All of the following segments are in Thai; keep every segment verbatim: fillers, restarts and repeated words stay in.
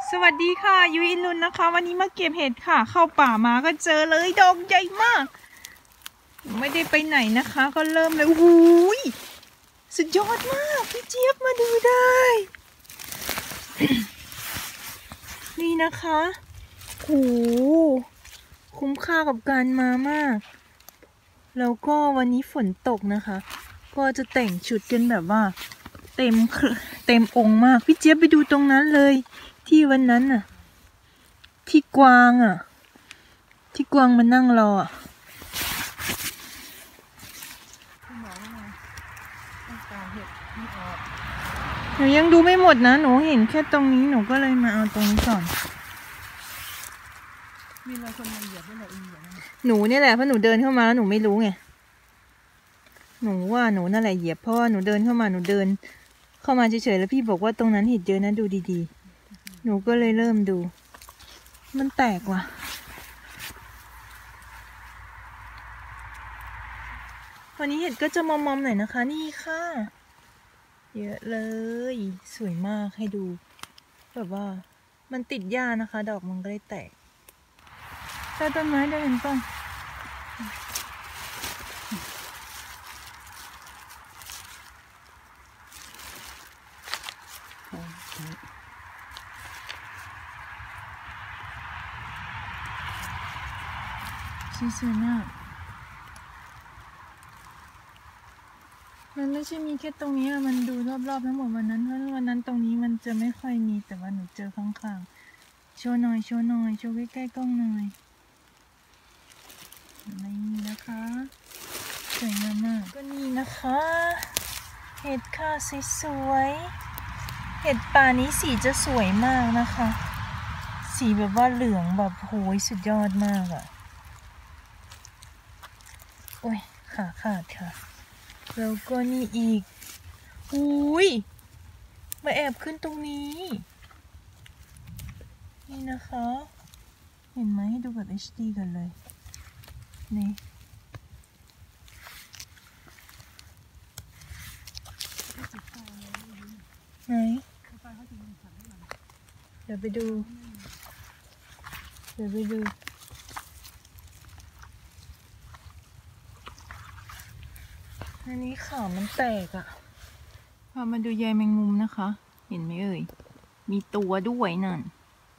สวัสดีค่ะยุ้ยลุนนะคะวันนี้มาเก็บเห็ดค่ะเข้าป่ามาก็เจอเลยดอกใหญ่มากไม่ได้ไปไหนนะคะก็เริ่มเลยโอ้โหสุดยอดมากพี่เจี๊ยบมาดูได้ นี่นะคะโอ้คุ้มค่ากับการมามากแล้วก็วันนี้ฝนตกนะคะก็จะแต่งชุดกันแบบว่าเต็มเต็มองค์มากพี่เจี๊ยบไปดูตรงนั้นเลยที่วันนั้นน่ะที่กวางอ่ะที่กวางมานั่งรออ่ะหนูยังดูไม่หมดนะหนูเห็นแค่ตรงนี้หนูก็เลยมาเอาตรงนี้ก่อนมีอะไรคนมาเหยียบด้วยเหรออีเหยียบหนูนี่แหละเพราะหนูเดินเข้ามาแล้วหนูไม่รู้ไงหนูว่าหนูนั่นแหละเหยียบเพราะว่าหนูเดินเข้ามาหนูเดินเข้ามาเฉยๆแล้วพี่บอกว่าตรงนั้นเห็ดเยอะนะดูดีๆหนูก็เลยเริ่มดูมันแตกว่ะวันนี้เห็ดก็จะมอมๆหน่อยนะคะนี่ค่ะเยอะเลยสวยมากให้ดูแบบว่ามันติดหญ้านะคะดอกมันก็เลยแตกใต้ต้นไม้ได้เห็นป่ะสวยมากมันไม่ใช่มีแค่ตรงนี้มันดูรอบๆทั้งหมดวันนั้นเพราะวันนั้นตรงนี้มันจะไม่ค่อยมีแต่ว่าหนูเจอข้างๆโชว์หน่อยโชว์หน่อยโชว์ใกล้ๆกล้องหน่อยนี่นะคะสวยงามมากก็นี่นะคะเห็ดค่ะสวยๆเห็ดป่านี้สีจะสวยมากนะคะสีแบบว่าเหลืองแบบโหยสุดยอดมากอะโอ้ยขาขาดค่ะแล้วก็นี่อีกอุ้ยมาแอบขึ้นตรงนี้นี่นะคะเห็นไหมให้ดูแบบ เอช ดี กันเลยนี่ไหนเดี๋ยวไปดูเดี๋ยวไปดูอันนี้ขามันแตกอะพามาดูใยแมงมุมนะคะเห็นไหมเอ่ยมีตัวด้วยนั่น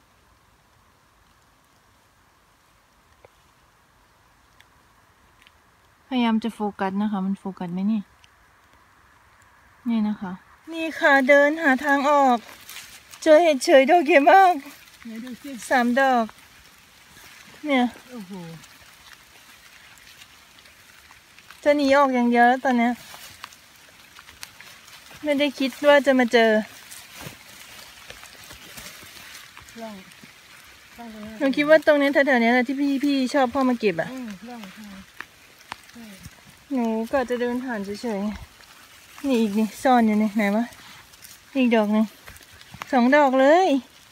พยายามจะโฟกัสนะคะมันโฟกัสไหมเนี่ยนี่นะคะนี่ค่ะเดินหาทางออกเจอเห็ดเฉยดอกเยอะมากสามดอกเนี่ยโอ้โหจะหนีออกอย่างเดียวแล้วตอนเนี้ยไม่ได้คิดว่าจะมาเจอหนูคิดว่าตรงนี้แถวๆนี้แหละที่พี่พี่ชอบพ่อมาเก็บอ่ะหนูก็จะเดินผ่านเฉยๆนี่อีกนี่ซ่อนอยู่นี่ไหนวะอีกดอกนึงสองดอกเลย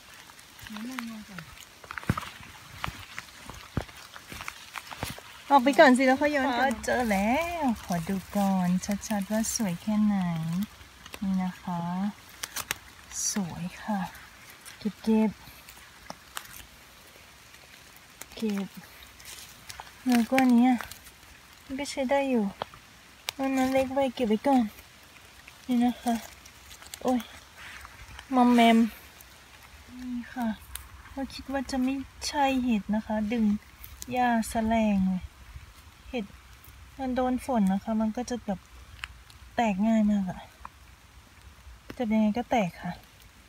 ออกไปก่อนสิแล้วค่อยย้อนกลับเจอแล้วขอดูก่อนชัดๆว่าสวยแค่ไหนนี่นะคะสวยค่ะเก็บเก็บเก็บแล้วก็อันนี้มันก็ใช้ได้อยู่มันนั้นเล็กไว้เก็บไว้ก่อนนี่นะคะโอ้ยมอมแมมนี่ค่ะก็คิดว่าจะไม่ใช่เห็ดนะคะดึงหญ้าแสลงเลยเห็ดมันโดนฝนนะคะมันก็จะแบบแตกง่ายมากอะจะยังไงก็แตกค่ะ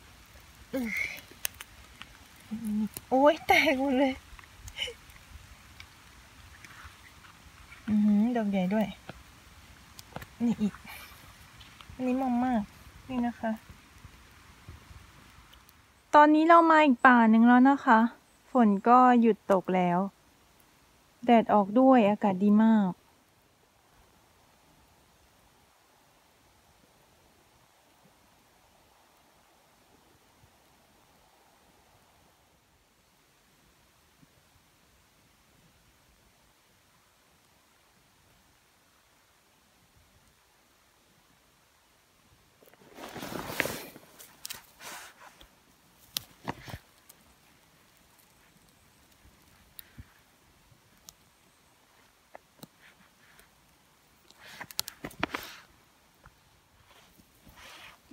โอ้ยแตกหมดเลยอือหือดอกใหญ่ด้วยนี่อีกอันนี้มอมมากนี่นะคะตอนนี้เรามาอีกป่าหนึ่งแล้วนะคะฝนก็หยุดตกแล้วแดดออกด้วยอากาศดีมาก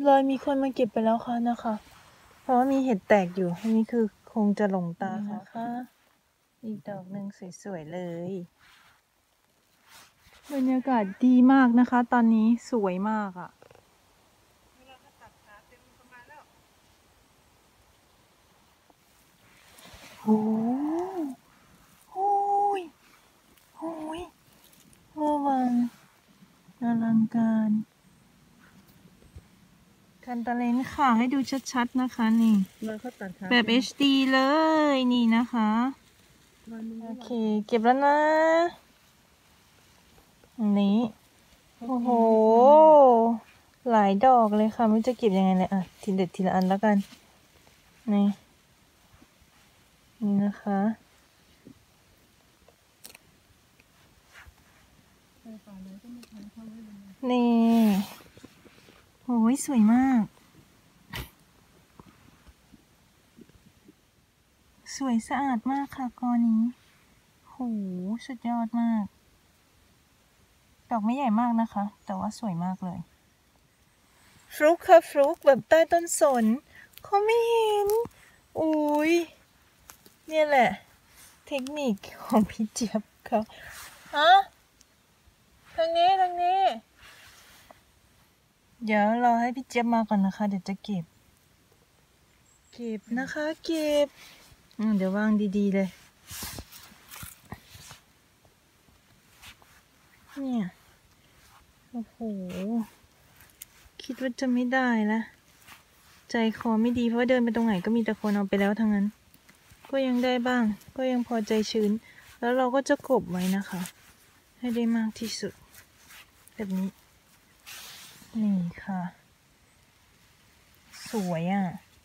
รอยมีคนมาเก็บไปแล้วค่ะนะคะ เพราะว่ามีเห็ดแตกอยู่อันนี้คือคงจะหลงตาค่ะค่ะอีกดอกหนึ่งสวยๆเลยบรรยากาศดีมากนะคะ ตอนนี้สวยมากอ่ะโอ้โหยโอ้ยเวอร์วังอลังการคันตาเลนค่ะให้ดูชัดๆนะคะนี่แบบ เอช ดี เลยนี่นะคะโอเคเก็บแล้วนะอันนี้โอ้โหหลายดอกเลยค่ะไม่รู้จะเก็บยังไงเลยอ่ะทีเด็ดทีละอันแล้วกันนี่นี่นะคะนี่โอ้ยสวยมากสวยสะอาดมากค่ะกอนี้โหสุดยอดมากดอกไม่ใหญ่มากนะคะแต่ว่าสวยมากเลยฟลุกค่ะฟลุกแบบใต้ต้นสนเขาไม่เห็นอุ้ยเนี่ยแหละเทคนิคของพี่เจี๊ยบเขาฮะทางนี้ทางนี้เดี๋ยวรอให้พี่เจี๊ยบมาก่อนนะคะเดี๋ยวจะเก็บเก็บนะคะเก็บเดี๋ยววางดีๆเลยเนี่ยโอ้โหคิดว่าจะไม่ได้ละใจคอไม่ดีเพราะเดินไปตรงไหนก็มีแต่คนเอาไปแล้วทั้งนั้นก็ยังได้บ้างก็ยังพอใจชื้นแล้วเราก็จะกบไว้นะคะให้ได้มากที่สุดแบบนี้นี่ค่ะสวยอ่ะ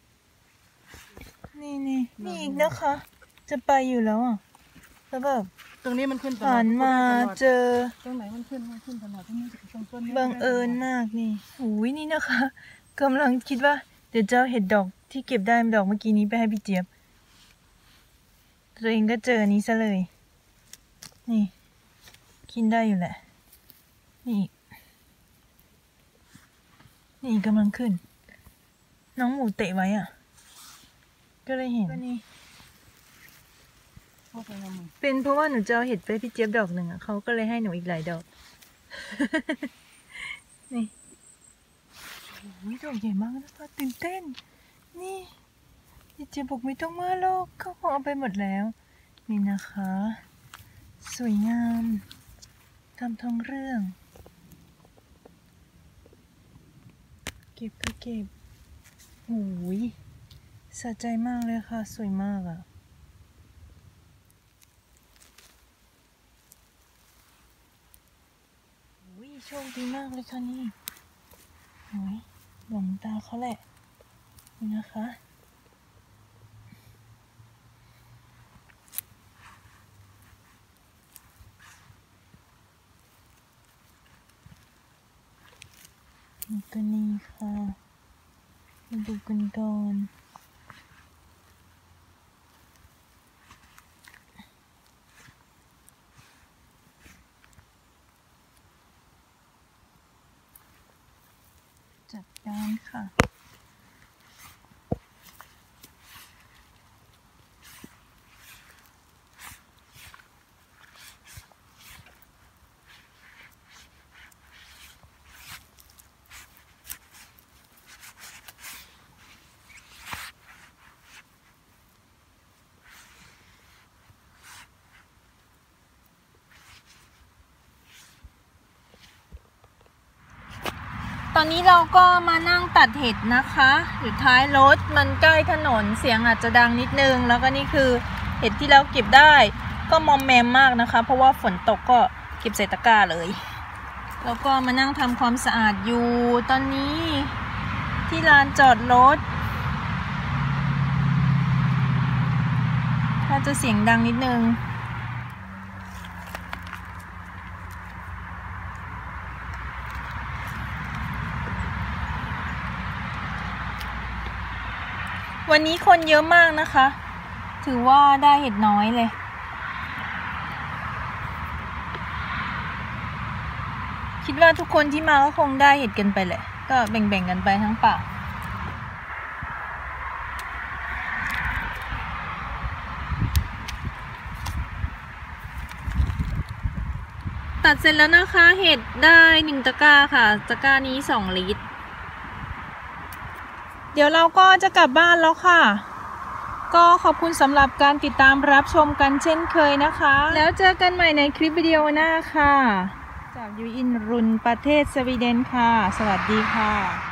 นี่นี่นี่อีกนะคะจะไปอยู่แล้วอ่ะแล้วแบบตรงนี้มันขึ้นตลอดหันมาเจอตรงไหนมันขึ้นมันขึ้นตลอดตรงนี้ตรงต้นนี้บังเอิญมากนี่อุ้ยนี่นะคะกำลังคิดว่าเดี๋ยวจะเอาเห็ดดอกที่เก็บได้ดอกเมื่อกี้นี้ไปให้พี่เจี๊ยบตัวเองก็เจออันนี้ซะเลยนี่กินได้อยู่แหละนี่นี่กำลังขึ้นน้องหมูเตะไว้อ่ะก็เลยเห็นเป็นเพราะว่าหนูจะเอาเห็ดไปพี่เจี๊ยบดอกหนึ่งอ่ะเขาก็เลยให้หนูอีกหลายดอกนี่โอ้ยดอกใหญ่มากนะคะตื่นเต้นนี่พี่เจี๊ยบบอกไม่ต้องมาหรอกเขาคงเอาไปหมดแล้วนี่นะคะสวยงามทำทองเรื่องเก็บก็เก็บโอ้ยสะใจมากเลยค่ะสวยมากอ่ะโอ้ยโชคดีมากเลยค่ะนี่โอ้ยหลงตาเขาแหละนี่นะคะนี่ก็นี่ค่ะมาดูกันก่อนจัดการค่ะตอนนี้เราก็มานั่งตัดเห็ดนะคะอยู่ท้ายรถมันใกล้ถนนเสียงอาจจะดังนิดนึงแล้วก็นี่คือเห็ดที่เราเก็บได้ก็มอมแมมมากนะคะเพราะว่าฝนตกก็เก็บใส่ตะกร้าเลยแล้วก็มานั่งทำความสะอาดอยู่ตอนนี้ที่ลานจอดรถถ้าจะเสียงดังนิดนึงวันนี้คนเยอะมากนะคะถือว่าได้เห็ดน้อยเลยคิดว่าทุกคนที่มาก็คงได้เห็ดกันไปแหละก็แบ่งๆกันไปทั้งป่าตัดเสร็จแล้วนะคะเห็ดได้หนึ่งตะกร้าค่ะตะกร้านี้สองลิตรเดี๋ยวเราก็จะกลับบ้านแล้วค่ะก็ขอบคุณสำหรับการติดตามรับชมกันเช่นเคยนะคะแล้วเจอกันใหม่ในคลิปวิดีโอหน้าค่ะจากยูอินรุนประเทศสวีเดนค่ะสวัสดีค่ะ